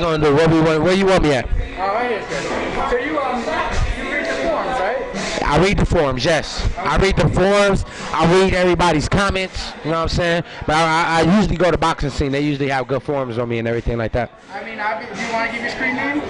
gonna do? Where you want me at? Right here, so you read the forums, right? I read the forums, yes. Okay. I read the forums. I read everybody's comments. You know what I'm saying? But I usually go to BoxingScene. They usually have good forums on me and everything like that. I mean, do you want to give your screen name?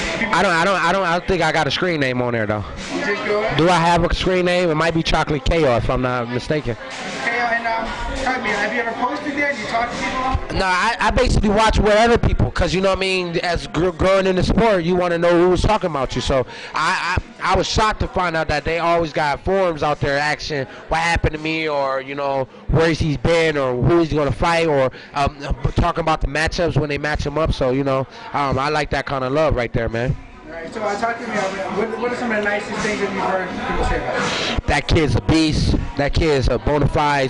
I don't think I got a screen name on there though. You just go ahead. Do I have a screen name? It might be Chocolate KO if I'm not mistaken. KO, and have you ever posted there? Do you talk to people? No, I basically watch what other people, because you know what I mean, as growing in the sport, you want to know who was talking about you. So I was shocked to find out that they always got forums out there asking what happened to me, or you know, where's he's been, or who he's going to fight, or talking about the matchups when they match him up. So you know, I like that kind of love right there, man. Alright, so talk to me about what are some of the nicest things that you've heard people say about him? That kid's a beast. That kid's a bona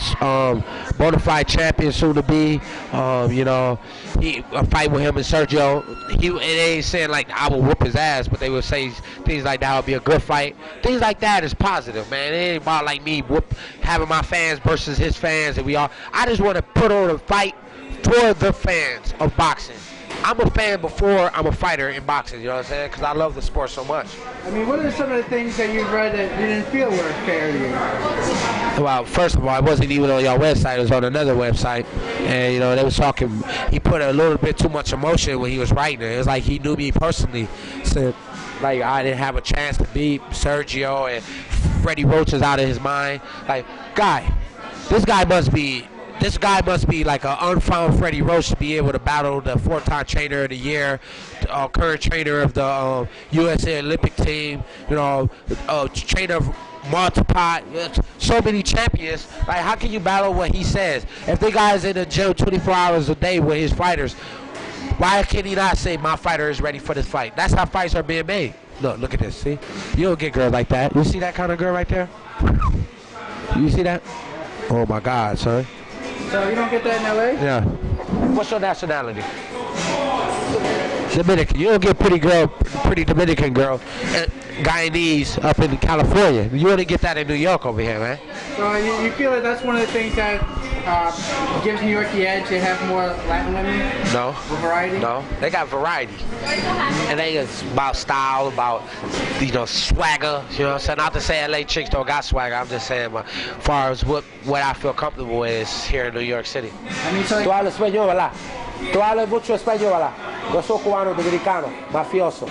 fide champion soon to be. You know, a fight with him and Sergio. It ain't saying like I will whoop his ass, but they would say things like that would be a good fight. Things like that is positive, man. It ain't about like me having my fans versus his fans, and I just want to put on a fight for the fans of boxing. I'm a fan before I'm a fighter in boxing, you know what I'm saying? Because I love the sport so much. I mean, what are some of the things that you've read that you didn't feel were fair to you? Well, first of all, it wasn't even on your website. It was on another website. And, you know, they was talking, he put a little bit too much emotion when he was writing it. It was like he knew me personally. So, like, I didn't have a chance to beat Sergio, and Freddie Roach is out of his mind. Like, this guy must be like an unfound Freddie Roach to be able to battle the 4-time trainer of the year, current trainer of the USA Olympic team, you know, trainer of Montepot, so many champions. Like, how can you battle what he says? If the guy's in the gym 24 hours a day with his fighters, why can he not say my fighter is ready for this fight? That's how fights are being made. Look at this, see? You don't get girls like that. You see that kind of girl right there? You see that? Oh my God, son. So you don't get that in LA? Yeah. What's your nationality? Dominican. You don't get pretty Dominican girl, Guyanese up in California. You only get that in New York over here, man. So you feel like that's one of the things that gives New York the edge? They have more Latin women? No. With variety? No. They got variety. And it's about style, about, you know, swagger. You know what I'm saying? Not to say LA chicks don't got swagger. I'm just saying, but as far as what I feel comfortable with is here in New York City. I mean, so tú hablas español, ¿verdad? Tú hablas mucho español, ¿verdad? Yo soy cubano, dominicano, mafioso.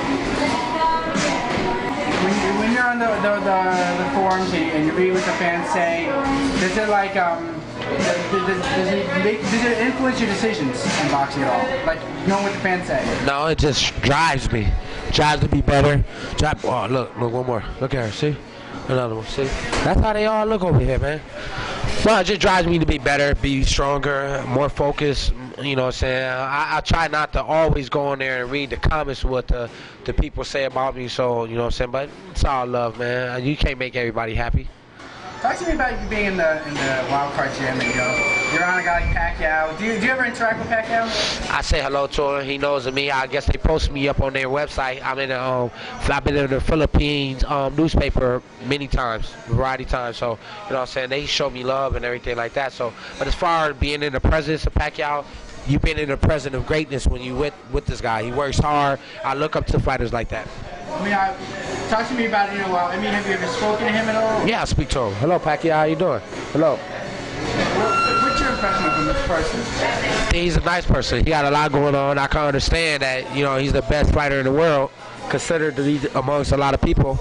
When you're on the forums and you read what the fans say, does it like does it influence your decisions in boxing at all? Like knowing what the fans say? No, it just drives me. Drives to be better. Oh, look, one more. Look at her, see? Another one, see? That's how they all look over here, man. Well, it just drives me to be better, be stronger, more focused. You know what I'm saying? I try not to always go in there and read the comments what the people say about me. So, you know what I'm saying? But it's all love, man. You can't make everybody happy. Talk to me about you being in the wild card gym, and you're on a guy like Pacquiao. Do you ever interact with Pacquiao? I say hello to him. He knows of me. I guess they post me up on their website. I've been in the Philippines newspaper many times, variety times. So, you know what I'm saying? They show me love and everything like that. So, but as far as being in the presence of Pacquiao, you've been in the presence of greatness when you with this guy. He works hard. I look up to fighters like that. I mean, talk to me about it in a while. I mean, have you ever spoken to him at all? Yeah, I speak to him. Hello, Pacquiao. How you doing? Hello. What's your impression of him as a person? He's a nice person. He got a lot going on. I can understand that, you know, he's the best fighter in the world, considered to be amongst a lot of people.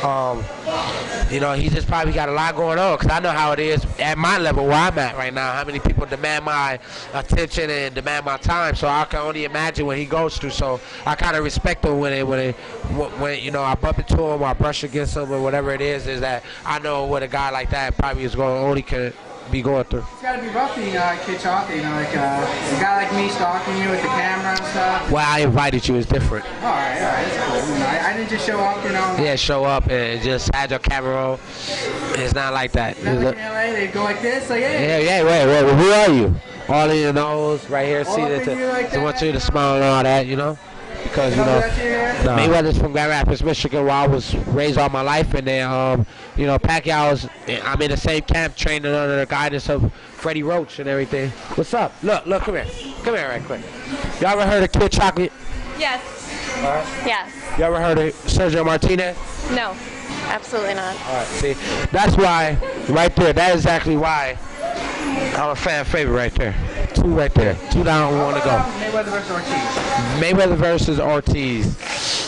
You know, he just probably got a lot going on, because I know how it is at my level where I'm at right now, how many people demand my attention and demand my time. So I can only imagine what he goes through. So I kind of respect him when you know, I bump into him or I brush against him or whatever it is that I know what a guy like that probably is only can be going through. It's got to be rough being Kid Chocolate, you know, like a guy like me stalking you with the camera and stuff. Well, I invited you. It's different. All right, that's cool. You know, I didn't just show up, you know. Yeah, show up and just had your camera on. It's not like that. Not like in LA, they go like this, like, hey. Yeah, wait, who are you? All in your nose, right here. All see that. They want you to smile and all that, you know. Because, you know, Mayweather's from Grand Rapids, Michigan, where I was raised all my life. And then, you know, Pacquiao's, I'm in the same camp training under the guidance of Freddie Roach and everything. What's up? Look, come here. Come here right quick. Y'all ever heard of Kid Chocolate Yes. Yes. You ever heard of Sergio Martinez? No, absolutely not. All right, see, that's why, right there, that is exactly why I'm a fan favorite right there. 2 right there. 2 down, 1 to go. Mayweather versus Ortiz. Mayweather versus Ortiz.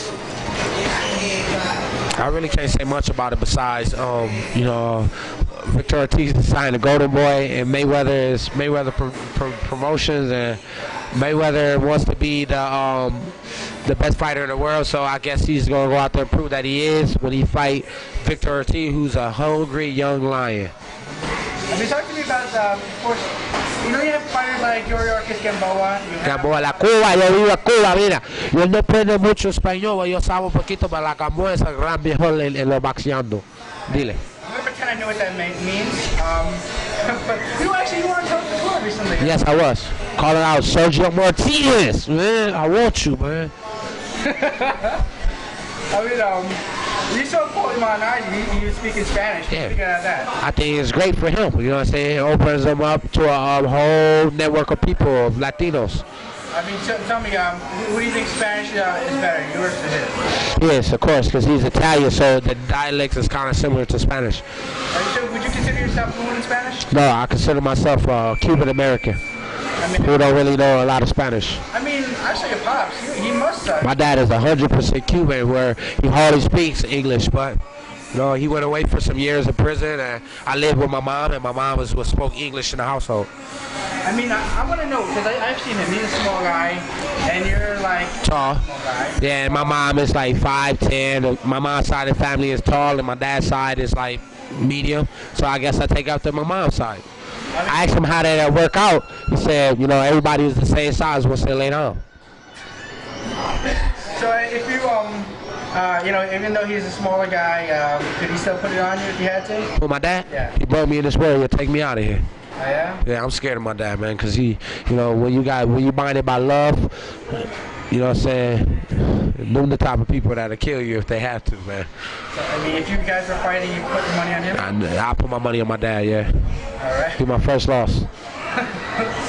I really can't say much about it besides, you know, Victor Ortiz is signed a Golden Boy, and Mayweather is Mayweather Promotions, and Mayweather wants to be the best fighter in the world. So I guess he's gonna go out there and prove that he is when he fight Victor Ortiz, who's a hungry young lion. Have you talked to me about, of course, you know you have fighters like Yorkis Gamboa. Gamboa, la Cuba, yo vivo en Cuba, mira. Yo no aprendo mucho español, yo sabo un poquito, pero la Gamboa es el gran mejor en lo boxeando. Dile. I'm going to pretend I know what that means. But you actually were on top of the tour recently. Yes, I was. Calling out Sergio Martinez, man. I want you, man. I mean, you saw him on IG, he was speaking Spanish. Yeah. Speaking of that. I think it's great for him. You know what I'm saying? It opens him up to a whole network of people, of Latinos. I mean, tell me, who do you think Spanish is better, yours or his? Yes, of course, because he's Italian, so the dialect is kind of similar to Spanish. Would you consider yourself fluent in Spanish? No, I consider myself Cuban American. I mean, who don't really know a lot of Spanish. I mean, actually, your pops, he must have. My dad is 100% Cuban, where he hardly speaks English, but you know, he went away for some years in prison, and I lived with my mom, and my mom spoke English in the household. I mean, I want to know, because I've seen him. He's a small guy, and you're like tall. Small guy. Yeah, and my mom is like 5'10". My mom's side of the family is tall, and my dad's side is like medium. So I guess I take after my mom's side. I asked him how did that work out. He said, you know, everybody is the same size once they lay down. So if you, you know, even though he's a smaller guy, could he still put it on you if you had to? Who, my dad? Yeah. He brought me in this world. He'll take me out of here. Oh, yeah? Yeah, I'm scared of my dad, man, because he, you know, when you bind it by love, you know what I'm saying, them the type of people that'll kill you if they have to, man. So, I mean, if you guys were fighting, you put your money on him? I'll put my money on my dad, yeah. All right. Be my first loss.